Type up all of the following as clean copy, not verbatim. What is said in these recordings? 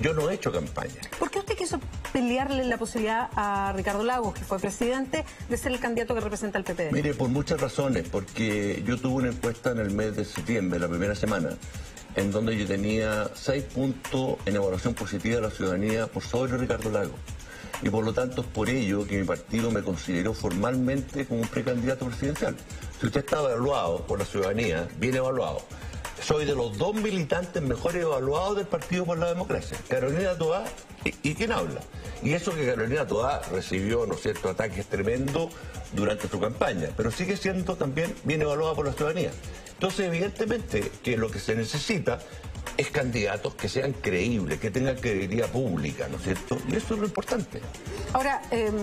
Yo no he hecho campaña. ¿Por qué usted quiso pelearle la posibilidad a Ricardo Lagos, que fue presidente, de ser el candidato que representa al PPD? Mire, por muchas razones, porque yo tuve una encuesta en el mes de septiembre, la primera semana, en donde yo tenía 6 puntos en evaluación positiva de la ciudadanía por sobre Ricardo Lagos. Y por lo tanto es por ello que mi partido me consideró formalmente como un precandidato presidencial. Si usted está evaluado por la ciudadanía, bien evaluado, soy de los 2 militantes mejores evaluados del Partido por la Democracia, Carolina Toá y ¿quién habla? Y eso que Carolina Toá recibió, ¿no es cierto?, ataques tremendos durante su campaña, pero sigue siendo también bien evaluada por la ciudadanía. Entonces, evidentemente, que lo que se necesita es candidatos que sean creíbles, que tengan credibilidad pública, ¿no es cierto? Y eso es lo importante. Ahora,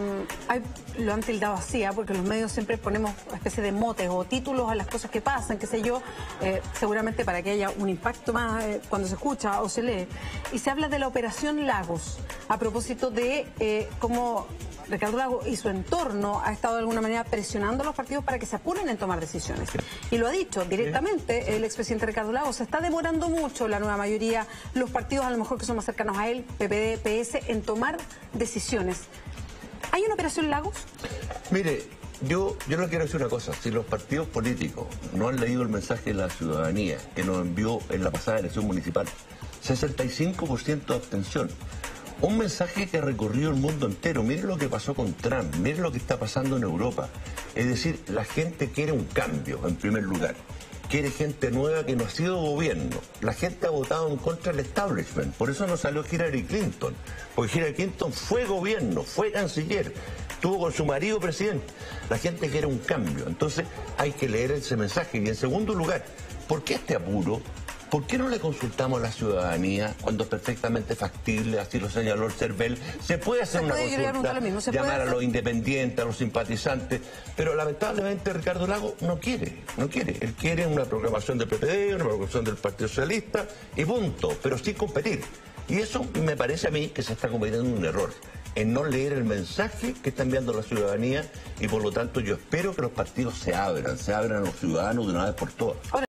lo han tildado así, porque los medios siempre ponemos una especie de motes o títulos a las cosas que pasan, qué sé yo, seguramente para que haya un impacto más cuando se escucha o se lee. Y se habla de la Operación Lagos, a propósito de cómo Ricardo Lagos y su entorno ha estado de alguna manera presionando a los partidos para que se apuren en tomar decisiones. Y lo ha dicho directamente el expresidente Ricardo Lagos, se está demorando mucho la nueva mayoría, los partidos a lo mejor que son más cercanos a él, PPD, PS, en tomar decisiones. ¿Hay una Operación Lagos? Mire, yo le quiero decir una cosa, si los partidos políticos no han leído el mensaje de la ciudadanía que nos envió en la pasada elección municipal, 65% de abstención. Un mensaje que ha recorrido el mundo entero. Mire lo que pasó con Trump, mire lo que está pasando en Europa. Es decir, la gente quiere un cambio, en primer lugar. Quiere gente nueva que no ha sido gobierno. La gente ha votado en contra del establishment. Por eso no salió Hillary Clinton. Porque Hillary Clinton fue gobierno, fue canciller, estuvo con su marido presidente. La gente quiere un cambio. Entonces hay que leer ese mensaje. Y en segundo lugar, ¿por qué este apuro? ¿Por qué no le consultamos a la ciudadanía cuando es perfectamente factible, así lo señaló el CERVEL? Se puede hacer una consulta, llamar a los independientes, a los simpatizantes, pero lamentablemente Ricardo Lagos no quiere. Él quiere una proclamación del PPD, una proclamación del Partido Socialista y punto, pero sin competir. Y eso me parece a mí que se está cometiendo un error, en no leer el mensaje que está enviando la ciudadanía y por lo tanto yo espero que los partidos se abran a los ciudadanos de una vez por todas.